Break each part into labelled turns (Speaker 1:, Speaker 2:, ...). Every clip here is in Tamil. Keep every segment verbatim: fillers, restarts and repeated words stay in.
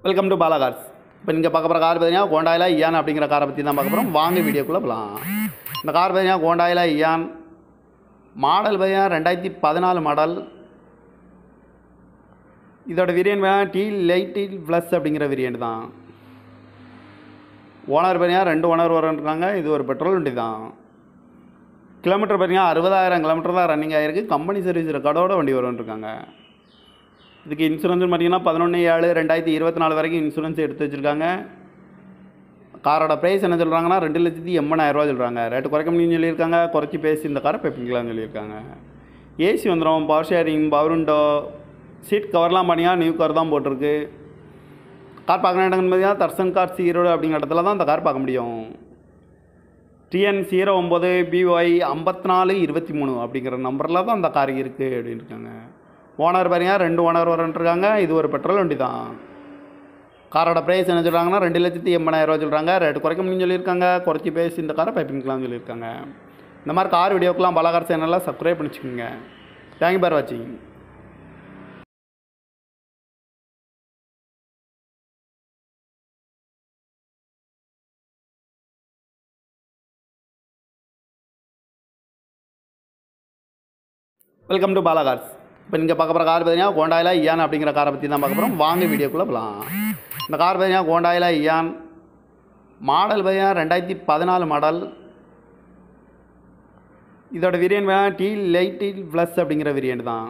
Speaker 1: Welcome to Bala cars. இப்போ நீங்கள் பார்க்க போகிற கார் பார்த்தீங்கன்னா ஹோண்டாயில் இயான் அப்படிங்கிற காரை பற்றி தான் பார்க்க போகிறோம். வாங்க வீடியோக்குள்ளே போகலாம். இந்த கார் பார்த்தீங்கன்னா ஹோண்டாயில் இயான் மாடல் பார்த்தீங்கன்னா ரெண்டாயிரத்தி பதினாலு மாடல். இதோட வேரியன்ட் பார்த்தீங்கன்னா டி லைட்டி ப்ளஸ் அப்படிங்கிற வேரியன்ட் தான். ஓனர் பார்த்தீங்கன்னா ரெண்டு ஓனர் வரன்றாங்க. இது ஒரு பெட்ரோல் வண்டி தான். கிலோமீட்டர் பார்த்தீங்கன்னா அறுபதாயிரம் கிலோமீட்டர் தான் ரன்னிங் ஆகிருக்கு. கம்பெனி சர்வீஸ் ரெக்கார்டோட வண்டி வரும்ன்ருக்காங்க. இதுக்கு இன்சூரன்ஸ் பார்த்தீங்கன்னா பதினொன்று ஏழு ரெண்டாயிரத்தி இருபத்தி நாலு வரைக்கும் இன்சூரன்ஸ் எடுத்து வச்சுருக்காங்க. காரோட ப்ரைஸ் என்ன சொல்கிறாங்கன்னா ரெண்டு லட்சத்தி எண்பதாயிரரூவா சொல்கிறாங்க. ரேட்டு குறைக்க முடியும்னு சொல்லியிருக்காங்க. குறைச்சி பேசி இந்த காரை பெப்பிங்களான்னு சொல்லியிருக்காங்க. ஏசி வந்துடும், power steering, power window, seat கவர்லாம் பண்ணியா நியூ கார் தான் போட்டிருக்கு. கார் பார்க்குற இடங்கன்னு பார்த்தீங்கன்னா தர்சன் கார் ஈரோடு அப்படிங்கிற இடத்துல தான் இந்த கார் பார்க்க முடியும். டிஎன் ஜீரோ ஒம்பது பிஒய் ஐம்பத்தி நாலு இருபத்தி மூணு அப்படிங்கிற நம்பரில் தான் அந்த கார் இருக்குது அப்படின்னு இருக்காங்க. ஓனர் பார்த்தீங்கன்னா ரெண்டு ஓனர் வரன்ட்ருக்காங்க. இது ஒரு பெட்ரோல் வண்டி தான். காரோட ப்ரைஸ் என்ன சொல்கிறாங்கன்னா ரெண்டு லட்சத்தி எண்பதாயிரரூவா சொல்கிறாங்க. ரேட்டு குறைக்க முடியும்னு சொல்லியிருக்காங்க. குறைச்சி பேசி இந்த காரை பைப்பிங்கலாம்னு சொல்லியிருக்காங்க. இந்த மாதிரி கார் வீடியோக்கெலாம் பாலா கார் சேனலில் சப்ஸ்கிரைப் பண்ணிச்சுக்கோங்க. தேங்க்யூ ஃபார் வாட்சிங். Welcome to Bala cars. இப்போ நீங்கள் பார்க்க போகிற கார் பார்த்தீங்கன்னா ஹோண்டாயில் இயான் அப்படிங்கிற காரை பற்றி தான் பார்க்க போகிறோம். வாங்க வீடியோக்குள்ளே போகலாம். இந்த கார் பார்த்தீங்கன்னா ஹோண்டாயில் இயான் மாடல் பார்த்தீங்கன்னா ரெண்டாயிரத்தி பதினாலு மாடல். இதோட வேரியன்ட் பார்த்தீங்கன்னா டி லைட்டி ப்ளஸ் அப்படிங்கிற வேரியன்ட் தான்.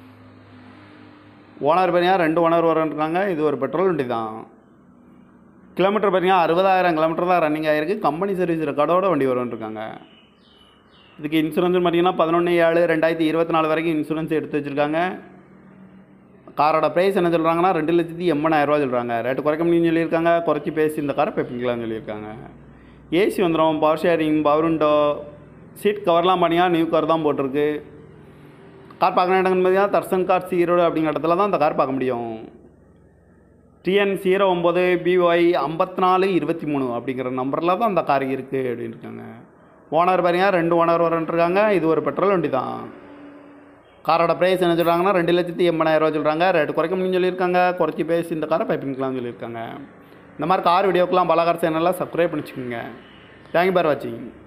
Speaker 1: ஓனர் பார்த்தீங்கன்னா ரெண்டு ஓனர் வரன்றாங்க. இது ஒரு பெட்ரோல் வண்டி தான். கிலோமீட்டர் பார்த்தீங்கன்னா அறுபதாயிரம் கிலோமீட்டர் தான் ரன்னிங் ஆகிருக்கு. கம்பெனி சர்வீஸ் ரெக்கார்டோட வண்டி வரும்ன்ருக்காங்க. இதுக்கு இன்சூரன்ஸ் பார்த்தீங்கன்னா பதினொன்று ஏழு ரெண்டாயிரத்தி இருபத்தி நாலு வரைக்கும் இன்சூரன்ஸ் எடுத்து வச்சுருக்காங்க. காரோட ப்ரைஸ் என்ன சொல்கிறாங்கன்னா ரெண்டு லட்சத்தி எண்பதாயிரரூவா சொல்கிறாங்க. ரேட்டு குறைக்க முடியும்னு சொல்லியிருக்காங்க. குறைச்சி பேசி இந்த காரை பெப்பிங்கலாம்னு சொல்லியிருக்காங்க. ஏசி வந்துடும், power steering, power window, seat கவர்லாம் பண்ணியா நியூ கார் தான் போட்டிருக்கு. கார் பார்க்குற இடங்கன்னு பார்த்தீங்கன்னா தர்சன் கார் ஈரோடு அப்படிங்கிற இடத்துல தான் இந்த கார் பார்க்க முடியும். டிஎன் ஜீரோ ஒம்பது பிஒய் ஐம்பத்தி நாலு இருபத்தி மூணு அப்படிங்கிற நம்பரில் தான் அந்த கார் இருக்குது அப்படின்னு இருக்காங்க. ஓனர் பார்த்தீங்கன்னா ரெண்டு ஓனர் வரன்ட்ருக்காங்க. இது ஒரு பெட்ரோல் வண்டி தான். காரோட ப்ரைஸ் என்ன சொல்கிறாங்கன்னா ரெண்டு லட்சத்தி எண்பதாயிரரூவா சொல்கிறாங்க. ரேட்டு குறைக்க முடியும்னு சொல்லியிருக்காங்க. குறைச்சி பேசி இந்த காரை பைப்பிங்கலாம்னு சொல்லியிருக்காங்க. இந்த மாதிரி கார் வீடியோக்கெலாம் பாலா கார் சேனலில் சப்ஸ்கிரைப் பண்ணிச்சுக்கோங்க. தேங்க்யூ ஃபார் வாட்சிங்.